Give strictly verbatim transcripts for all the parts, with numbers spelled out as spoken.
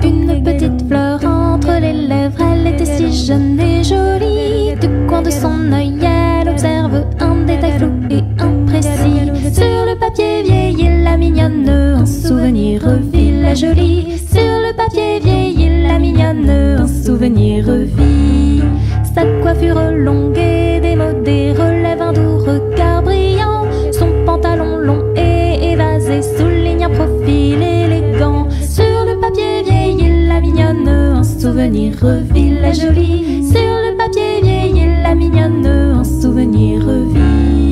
Une petite fleur entre les lèvres, elle était si jeune et jolie. Du coin de son œil, elle observe un détail flou et imprécis. Sur le papier vieilli, la mignonne, un souvenir revit la jolie. Sur le papier vieilli, la mignonne, un souvenir revit. Sa coiffure longue et démodée relève un doux regard brillant. Son pantalon long et évasé souligne un profil élégant. Sur le papier vieilli, la mignonne, un souvenir revit la jolie. Sur le papier vieilli, la mignonne, un souvenir revit.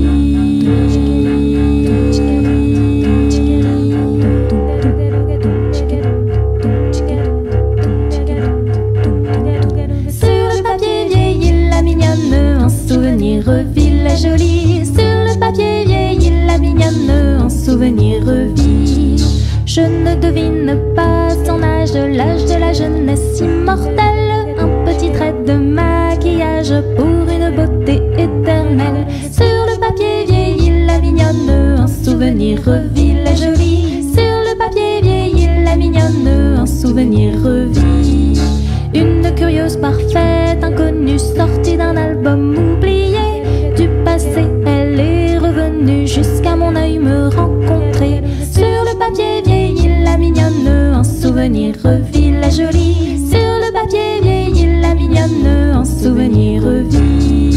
Revit la jolie. Sur le papier vieilli, la mignonne, un souvenir revit. Je ne devine pas son âge, l'âge de la jeunesse immortelle. Un petit trait de maquillage pour une beauté éternelle. Sur le papier vieilli, la mignonne, un souvenir revit la jolie. Sur le papier vieilli, la mignonne, un souvenir revit. Une curieuse parfaite inconnue sortie d'un album oublié. Du passé, elle est revenue jusqu'à mon œil me rencontrer. Sur le papier vieilli, la mignonne, un souvenir revit la jolie. Sur le papier vieilli, la mignonne, un souvenir revit.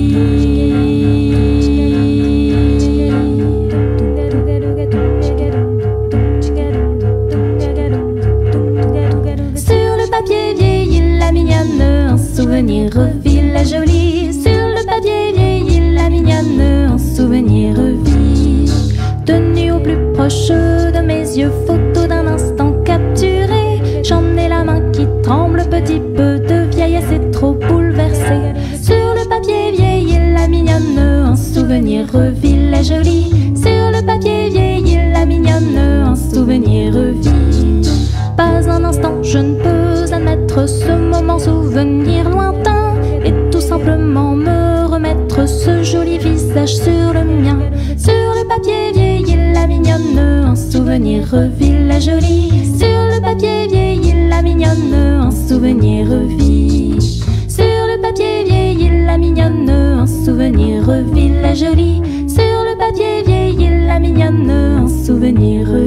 Sur le papier vieilli, la mignonne, un souvenir revit la jolie. Sur le papier vieilli, la mignonne, un souvenir revit. Tenue au plus proche de mes yeux, photo d'un instant capturé. J'en ai la main qui tremble, petit peu de vieillesse et trop bouleversée. Sur le papier vieilli, la mignonne, un souvenir revit la jolie. Sur le papier vieilli, la mignonne, un souvenir revit. Pas un instant, je ne peux admettre ce moment souvenir lointain. Et tout simplement me remettre ce joli visage sur le mien. Sur le papier vieilli, la mignonne, un souvenir revit la jolie. Sur le papier vieilli, la mignonne, un souvenir revit. Sur le papier vieilli, la mignonne, un souvenir revit la jolie. Sur le papier vieilli, la mignonne, un souvenir revit.